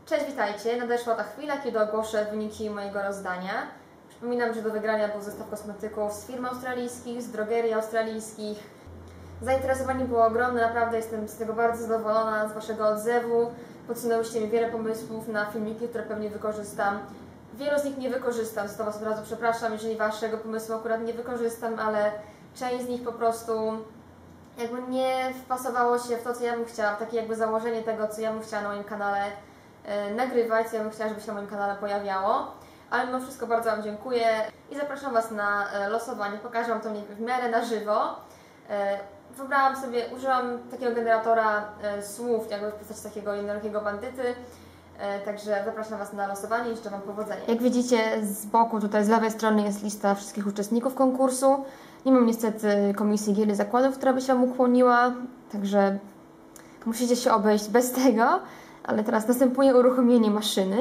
Cześć, witajcie. Nadeszła ta chwila, kiedy ogłoszę wyniki mojego rozdania. Przypominam, że do wygrania był zestaw kosmetyków z firm australijskich, z drogerii australijskich. Zainteresowanie było ogromne, naprawdę jestem z tego bardzo zadowolona, z Waszego odzewu. Podsunęłyście mi wiele pomysłów na filmiki, które pewnie wykorzystam. Wielu z nich nie wykorzystam, za to Was od razu przepraszam, jeżeli Waszego pomysłu akurat nie wykorzystam, ale część z nich po prostu jakby nie wpasowało się w to, co ja bym chciała, takie jakby założenie tego, co ja bym chciała na moim kanale nagrywać, co ja bym chciała, żeby się na moim kanale pojawiało. Ale mimo wszystko bardzo Wam dziękuję i zapraszam Was na losowanie. Pokażę Wam to w miarę na żywo. Wybrałam sobie, użyłam takiego generatora słów, jakby w postaci takiego jednorogiego bandyty. Także zapraszam Was na losowanie i życzę Wam powodzenia. Jak widzicie z boku, tutaj z lewej strony jest lista wszystkich uczestników konkursu. Nie mam niestety komisji Giełdy Zakładów, która by się Wam ukłoniła, także musicie się obejść bez tego. Ale teraz następuje uruchomienie maszyny.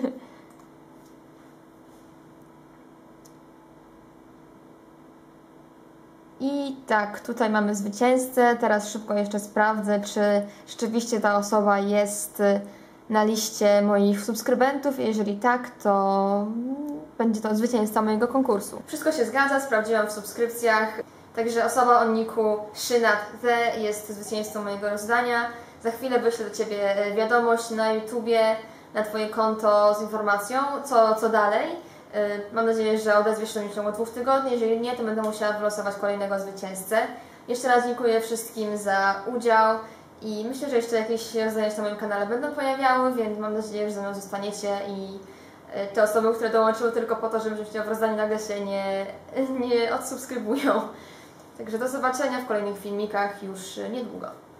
I tak, tutaj mamy zwycięzcę. Teraz szybko jeszcze sprawdzę, czy rzeczywiście ta osoba jest na liście moich subskrybentów. Jeżeli tak, to będzie to zwycięzca mojego konkursu. Wszystko się zgadza, sprawdziłam w subskrypcjach. Także osoba o niku Szynat The jest zwycięzcą mojego rozdania. Za chwilę wyślę do Ciebie wiadomość na YouTubie, na Twoje konto z informacją, co dalej. Mam nadzieję, że odezwiesz się w ciągu 2 tygodni. Jeżeli nie, to będę musiała wylosować kolejnego zwycięzcę. Jeszcze raz dziękuję wszystkim za udział i myślę, że jeszcze jakieś rozdania na moim kanale będą pojawiały, więc mam nadzieję, że ze mną zostaniecie i te osoby, które dołączyły tylko po to, żeby wziąć udział w rozdaniu, nagle się nie odsubskrybują. Także do zobaczenia w kolejnych filmikach już niedługo.